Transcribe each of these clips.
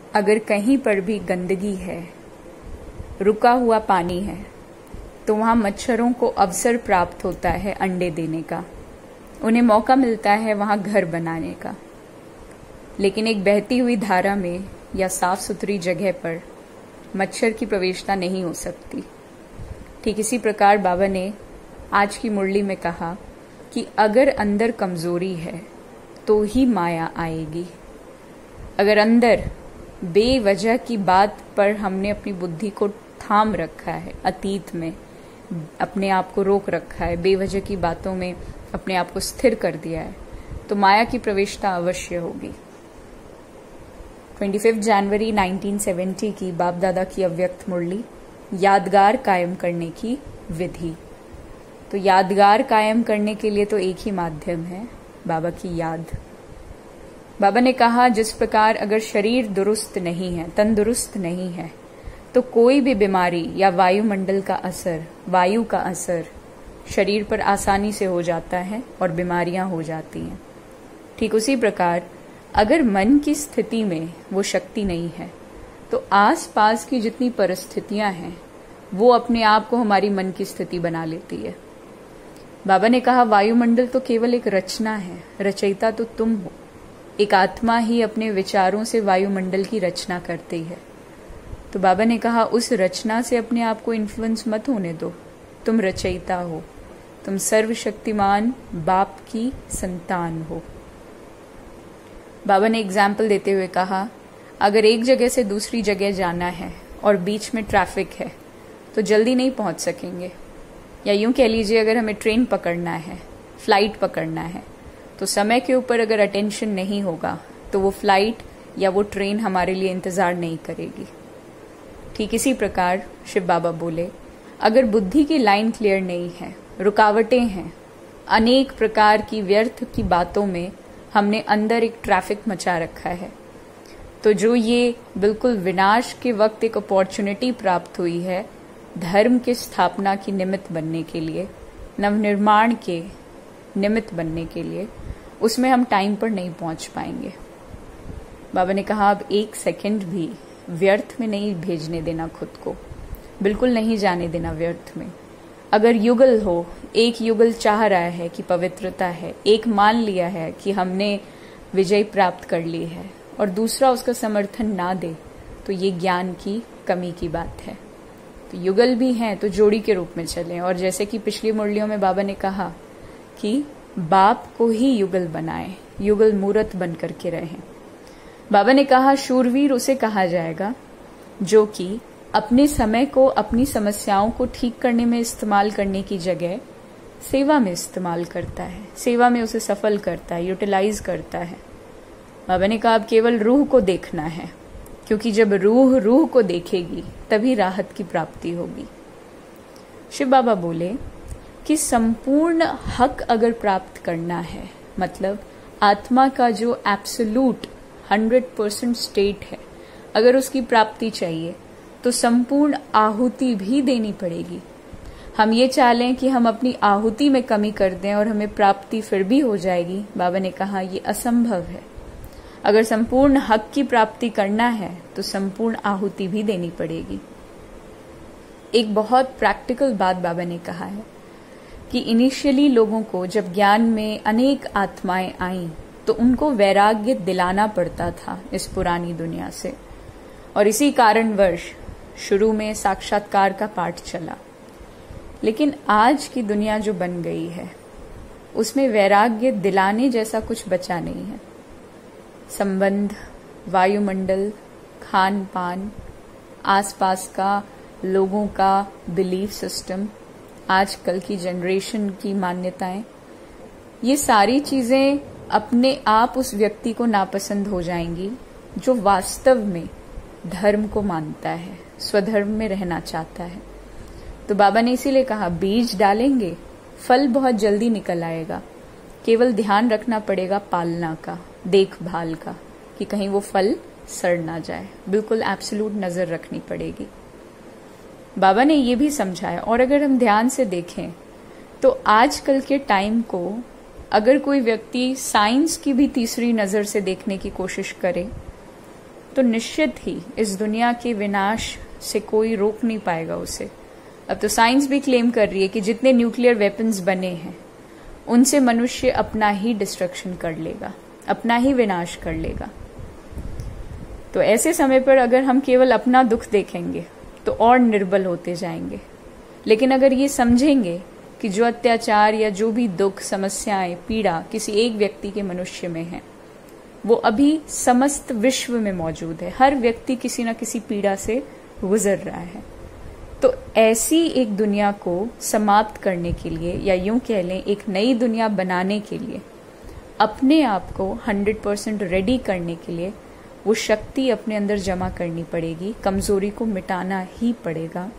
अगर कहीं पर भी गंदगी है, रुका हुआ पानी है, तो वहां मच्छरों को अवसर प्राप्त होता है अंडे देने का, उन्हें मौका मिलता है वहां घर बनाने का। लेकिन एक बहती हुई धारा में या साफ सुथरी जगह पर मच्छर की प्रवेशता नहीं हो सकती। ठीक इसी प्रकार बाबा ने आज की मुरली में कहा कि अगर अंदर कमजोरी है तो ही माया आएगी। अगर अंदर बेवजह की बात पर हमने अपनी बुद्धि को थाम रखा है, अतीत में अपने आप को रोक रखा है, बेवजह की बातों में अपने आप को स्थिर कर दिया है, तो माया की प्रवेशता अवश्य होगी। 25 जनवरी 1970 की बाप दादा की अव्यक्त मुरली, यादगार कायम करने की विधि। तो यादगार कायम करने के लिए तो एक ही माध्यम है, बाबा की याद। बाबा ने कहा जिस प्रकार अगर शरीर दुरुस्त नहीं है, तंदुरुस्त नहीं है, तो कोई भी बीमारी या वायुमंडल का असर, वायु का असर शरीर पर आसानी से हो जाता है और बीमारियां हो जाती हैं। ठीक उसी प्रकार अगर मन की स्थिति में वो शक्ति नहीं है, तो आसपास की जितनी परिस्थितियां हैं वो अपने आप को हमारी मन की स्थिति बना लेती है। बाबा ने कहा वायुमंडल तो केवल एक रचना है, रचयिता तो तुम हो। एक आत्मा ही अपने विचारों से वायुमंडल की रचना करती है। तो बाबा ने कहा उस रचना से अपने आप को इन्फ्लुएंस मत होने दो, तुम रचयिता हो, तुम सर्वशक्तिमान बाप की संतान हो। बाबा ने एग्जाम्पल देते हुए कहा अगर एक जगह से दूसरी जगह जाना है और बीच में ट्रैफिक है तो जल्दी नहीं पहुंच सकेंगे। या यूं कह लीजिए अगर हमें ट्रेन पकड़ना है, फ्लाइट पकड़ना है, तो समय के ऊपर अगर अटेंशन नहीं होगा तो वो फ्लाइट या वो ट्रेन हमारे लिए इंतजार नहीं करेगी। ठीक इसी प्रकार शिव बाबा बोले अगर बुद्धि की लाइन क्लियर नहीं है, रुकावटें हैं, अनेक प्रकार की व्यर्थ की बातों में हमने अंदर एक ट्रैफिक मचा रखा है, तो जो ये बिल्कुल विनाश के वक्त एक अपॉर्चुनिटी प्राप्त हुई है धर्म के स्थापना की निमित्त बनने के लिए, नवनिर्माण के निमित्त बनने के लिए, उसमें हम टाइम पर नहीं पहुंच पाएंगे। बाबा ने कहा अब एक सेकंड भी व्यर्थ में नहीं भेजने देना, खुद को बिल्कुल नहीं जाने देना व्यर्थ में। अगर युगल हो, एक युगल चाह रहा है कि पवित्रता है, एक मान लिया है कि हमने विजय प्राप्त कर ली है और दूसरा उसका समर्थन ना दे, तो ये ज्ञान की कमी की बात है। तो युगल भी हैं तो जोड़ी के रूप में चलें। और जैसे कि पिछली मुरलियों में बाबा ने कहा कि बाप को ही युगल बनाए, युगल मूरत बन करके रहें। बाबा ने कहा शूरवीर उसे कहा जाएगा जो कि अपने समय को अपनी समस्याओं को ठीक करने में इस्तेमाल करने की जगह सेवा में इस्तेमाल करता है, सेवा में उसे सफल करता है, यूटिलाइज करता है। बाबा ने कहा अब केवल रूह को देखना है, क्योंकि जब रूह को देखेगी तभी राहत की प्राप्ति होगी। शिव बाबा बोले कि संपूर्ण हक अगर प्राप्त करना है, मतलब आत्मा का जो एब्सोल्यूट 100% स्टेट है, अगर उसकी प्राप्ति चाहिए तो संपूर्ण आहुति भी देनी पड़ेगी। हम ये चाह लें कि हम अपनी आहुति में कमी कर दें और हमें प्राप्ति फिर भी हो जाएगी, बाबा ने कहा ये असंभव है। अगर संपूर्ण हक की प्राप्ति करना है तो संपूर्ण आहुति भी देनी पड़ेगी। एक बहुत प्रैक्टिकल बात बाबा ने कहा है कि इनिशियली लोगों को जब ज्ञान में अनेक आत्माएं आईं तो उनको वैराग्य दिलाना पड़ता था इस पुरानी दुनिया से, और इसी कारणवश शुरू में साक्षात्कार का पाठ चला। लेकिन आज की दुनिया जो बन गई है उसमें वैराग्य दिलाने जैसा कुछ बचा नहीं है। संबंध, वायुमंडल, खान पान, आसपास का लोगों का बिलीफ सिस्टम, आजकल की जनरेशन की मान्यताएं, ये सारी चीजें अपने आप उस व्यक्ति को नापसंद हो जाएंगी जो वास्तव में धर्म को मानता है, स्वधर्म में रहना चाहता है। तो बाबा ने इसीलिए कहा बीज डालेंगे, फल बहुत जल्दी निकल आएगा, केवल ध्यान रखना पड़ेगा पालना का, देखभाल का, कि कहीं वो फल सड़ ना जाए। बिल्कुल एब्सोल्यूट नजर रखनी पड़ेगी। बाबा ने ये भी समझाया। और अगर हम ध्यान से देखें तो आजकल के टाइम को अगर कोई व्यक्ति साइंस की भी तीसरी नजर से देखने की कोशिश करे तो निश्चित ही इस दुनिया के विनाश से कोई रोक नहीं पाएगा उसे। अब तो साइंस भी क्लेम कर रही है कि जितने न्यूक्लियर वेपन्स बने हैं उनसे मनुष्य अपना ही डिस्ट्रक्शन कर लेगा, अपना ही विनाश कर लेगा। तो ऐसे समय पर अगर हम केवल अपना दुख देखेंगे तो और निर्बल होते जाएंगे। लेकिन अगर ये समझेंगे कि जो अत्याचार या जो भी दुख, समस्याएं, पीड़ा किसी एक व्यक्ति के मनुष्य में है, वो अभी समस्त विश्व में मौजूद है। हर व्यक्ति किसी न किसी पीड़ा से गुजर रहा है। तो ऐसी एक दुनिया को समाप्त करने के लिए, या यूं कह लें एक नई दुनिया बनाने के लिए, अपने आप को 100% रेडी करने के लिए वो शक्ति अपने अंदर जमा करनी पड़ेगी, कमजोरी को मिटाना ही पड़ेगा।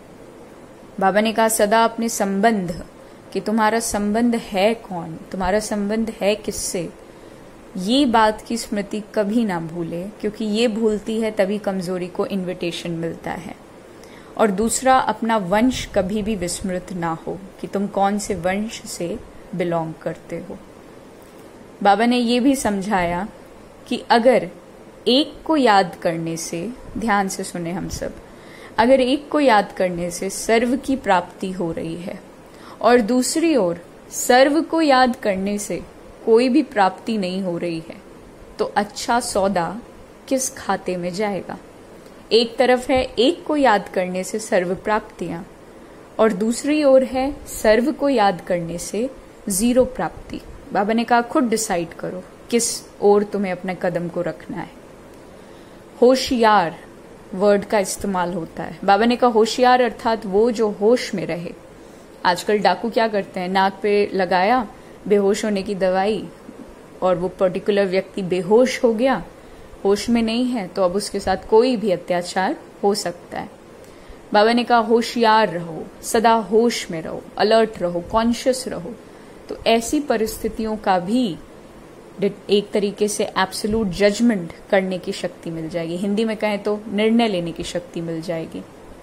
बाबा ने कहा सदा अपने संबंध, कि तुम्हारा संबंध है कौन, तुम्हारा संबंध है किससे, ये बात की स्मृति कभी ना भूले, क्योंकि ये भूलती है तभी कमजोरी को इन्विटेशन मिलता है। और दूसरा, अपना वंश कभी भी विस्मृत ना हो कि तुम कौन से वंश से बिलोंग करते हो। बाबा ने ये भी समझाया कि अगर एक को याद करने से, ध्यान से सुने हम सब, अगर एक को याद करने से सर्व की प्राप्ति हो रही है और दूसरी ओर सर्व को याद करने से कोई भी प्राप्ति नहीं हो रही है, तो अच्छा सौदा किस खाते में जाएगा। एक तरफ है एक को याद करने से सर्व प्राप्तियां, और दूसरी ओर है सर्व को याद करने से 0 प्राप्ति। बाबा ने कहा खुद डिसाइड करो किस ओर तुम्हें अपने कदम को रखना है। होशियार वर्ड का इस्तेमाल होता है। बाबा ने कहा होशियार अर्थात वो जो होश में रहे। आजकल डाकू क्या करते हैं, नाक पे लगाया बेहोश होने की दवाई, और वो पर्टिकुलर व्यक्ति बेहोश हो गया, होश में नहीं है, तो अब उसके साथ कोई भी अत्याचार हो सकता है। बाबा ने कहा होशियार रहो, सदा होश में रहो, अलर्ट रहो, कॉन्शियस रहो। तो ऐसी परिस्थितियों का भी एक तरीके से एब्सोल्यूट जजमेंट करने की शक्ति मिल जाएगी। हिंदी में कहें तो निर्णय लेने की शक्ति मिल जाएगी।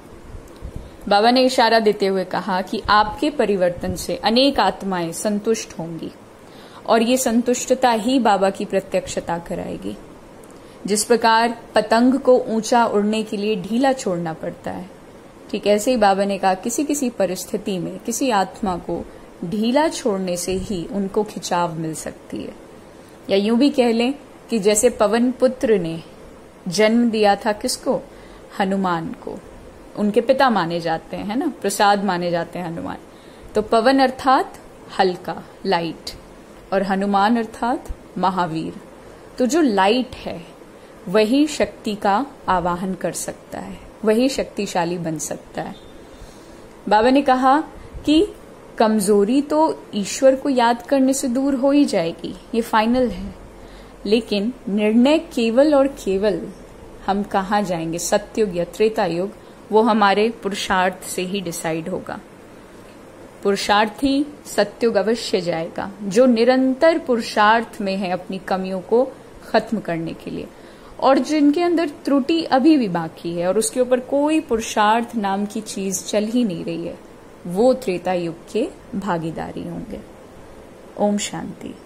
बाबा ने इशारा देते हुए कहा कि आपके परिवर्तन से अनेक आत्माएं संतुष्ट होंगी, और ये संतुष्टता ही बाबा की प्रत्यक्षता कराएगी। जिस प्रकार पतंग को ऊंचा उड़ने के लिए ढीला छोड़ना पड़ता है, ठीक ऐसे ही बाबा ने कहा किसी किसी परिस्थिति में किसी आत्मा को ढीला छोड़ने से ही उनको खिंचाव मिल सकती है। या यूं भी कह लें कि जैसे पवन पुत्र ने जन्म दिया था किसको, हनुमान को, उनके पिता माने जाते हैं, है ना, प्रसाद माने जाते हैं हनुमान। तो पवन अर्थात हल्का, लाइट, और हनुमान अर्थात महावीर। तो जो लाइट है वही शक्ति का आवाहन कर सकता है, वही शक्तिशाली बन सकता है। बाबा ने कहा कि कमजोरी तो ईश्वर को याद करने से दूर हो ही जाएगी, ये फाइनल है, लेकिन निर्णय केवल और केवल हम कहाँ जाएंगे, सतयुग या त्रेता युग, वो हमारे पुरुषार्थ से ही डिसाइड होगा। पुरुषार्थी सतयुग अवश्य जाएगा, जो निरंतर पुरुषार्थ में है अपनी कमियों को खत्म करने के लिए, और जिनके अंदर त्रुटि अभी भी बाकी है और उसके ऊपर कोई पुरुषार्थ नाम की चीज चल ही नहीं रही है, वो त्रेता युग के भागीदारी होंगे। ओम शांति।